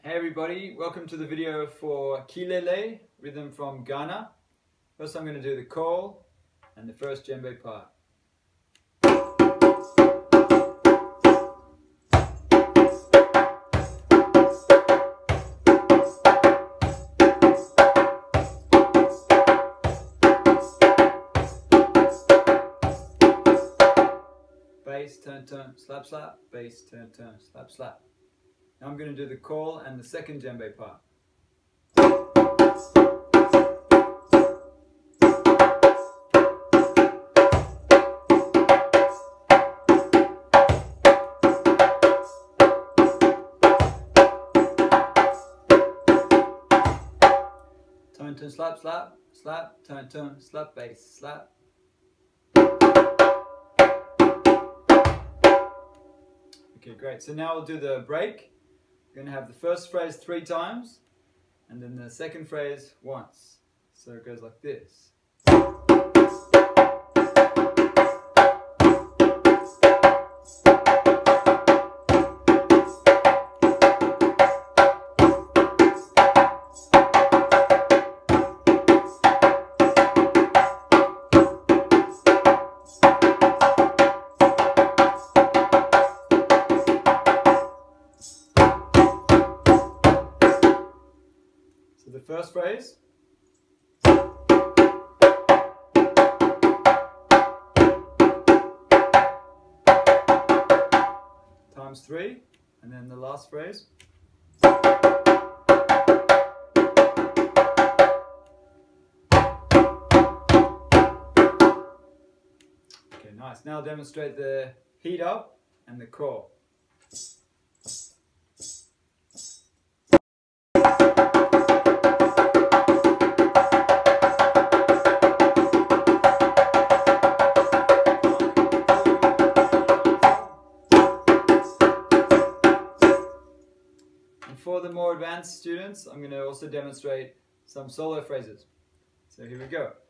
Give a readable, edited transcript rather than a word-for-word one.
Hey everybody, welcome to the video for Kilele, rhythm from Ghana. First I'm going to do the call and the first djembe part. Bass, turn, turn, slap, slap, bass, turn, turn, slap, slap. Now I'm going to do the call and the second djembe part. Turn, turn, slap, slap, slap, turn, turn, slap, bass, slap. Okay, great. So now we'll do the break. We're going to have the first phrase 3 times and then the second phrase once. So it goes like this. So the first phrase, times 3, and then the last phrase. Okay, nice. Now I'll demonstrate the heat up and the call. For the more advanced students, I'm going to also demonstrate some solo phrases. So here we go.